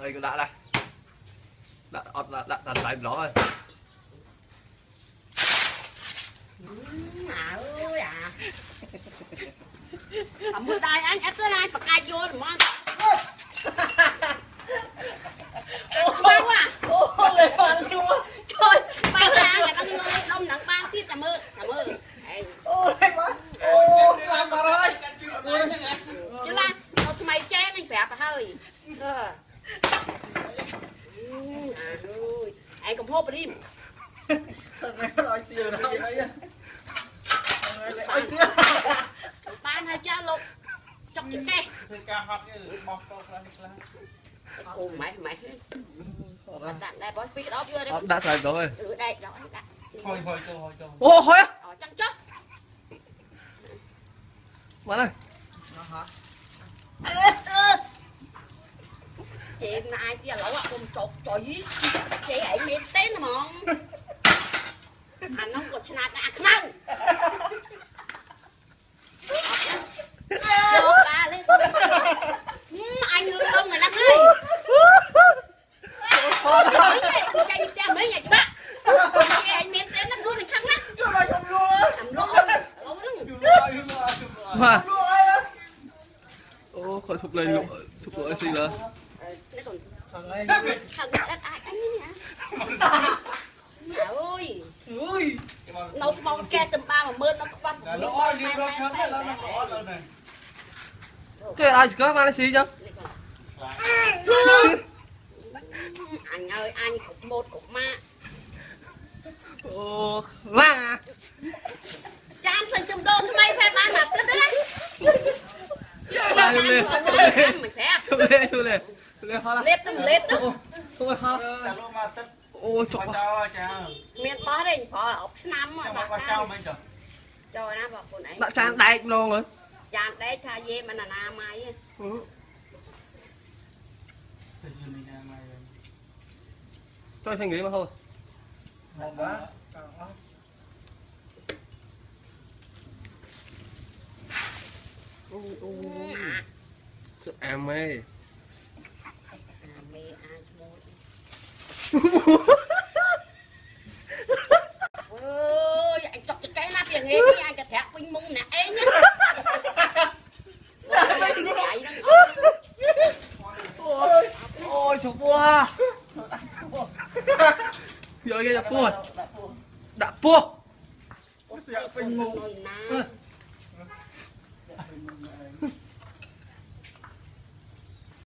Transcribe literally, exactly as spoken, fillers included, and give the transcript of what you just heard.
đây đã đây đã đã đã đã lại đó rồi. À ơi à. Tầm mưa đây anh ép tới đây bật cay vô rồi mong. Bao à. Ô lấy bàn luôn. Trời, bao ra là đông đông nặng ban tiết tầm mưa, tầm mưa. Ô lấy bàn. Ô làm bà ơi. Chứ là nó mày ché anh phẹp hơi. Ờ. À ơi, anh cũng hộp đi. Thằng này nó nói xìu đâu. Ôi xìu. Ban hai cha lục chọc chữ cây. Ồ mày mày. Đạn đây bói phi đó chưa đấy. Đã sai rồi. Ừ đây đó đã. Thôi thôi cho thôi cho. Ô thôi á. Ờ chắc chắc. Mà đây. Chị ai chị lẩu ạ cùng chột trời chị ấy miên tên mà mong. Anh không có chna cả không. Vô ba lên. Anh lương đông này lắm đây. Chạy đi theo mấy nhà chị bác. Cái anh miên tên nó luôn thì khăn lắm. Cho mày không luôn á. Làm luôn. Mà. Ô khỏi thục lên lụa thục lụa gì nữa. Thằng này. Thằng này ai anh nhá. Mẹ ơi. Ui. Nấu cho bông ke tầm ba mà mơn nó có bắp. Lỗ đi nó chấm hết nó lỗ rồi này. Cái ai có mà nó xí chứ? Anh ơi, anh cục một cục ma. Ô, la. Chan sân chùm đô cho mày phép ăn mặt tức đấy. Lại lên. Mình phép. Chú lên, chú lên. Lên hoa. Lếp tức, lếp tức. Thôi hoa. Ô, chọc. Miền bó đây, bó ốc năm mà đặt ra. Cho nó vào con ấy. Đã chan đại luôn rồi. Chan đấy tha dê mà là na mai. Ừ. Cho anh nghĩ mà thôi. Ngon quá. Sợ em ơi. À mê ai mua. Ôi, anh chọc cho cái nắp tiền nghề với anh cả thẹo pinh mông nè ế nhá. Ôi, ôi chọc bùa. Giờ kia chọc bùa. Đã bùa. Pinh mông nồi ná.